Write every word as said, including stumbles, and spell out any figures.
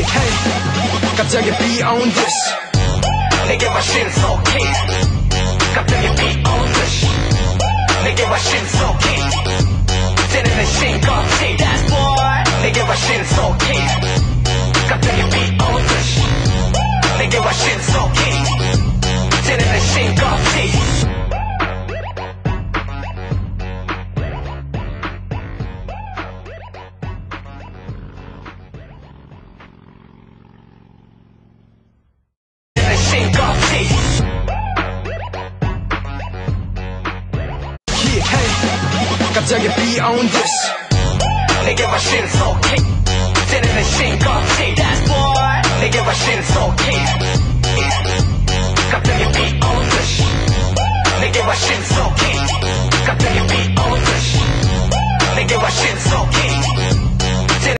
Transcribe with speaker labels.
Speaker 1: hey, 갑자기 be on this. 내게와 신속히 갑자기 be on this. 내게와 신속히 찌르는 신거티. That's boy. 내게와 신속히 갑자기 be on this. 내게와 신속히 찌르는 신거티. 갑자기 be on this. 내게와 신속히